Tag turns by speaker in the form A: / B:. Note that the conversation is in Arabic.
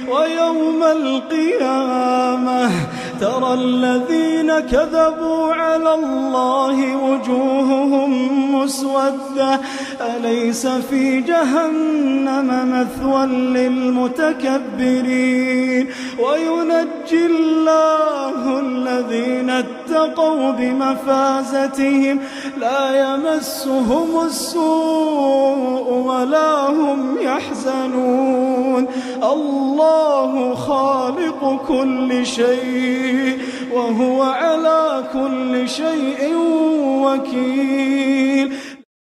A: ويوم القيامة ترى الذين كذبوا على الله وجوههم مسودة أليس في جهنم مثوى للمتكبرين وينجي الله الذين اتقوا بمفازتهم لا يمسهم السوء ولا هم يحزنون الله خالق كل شيء وهو على كل شيء وكيل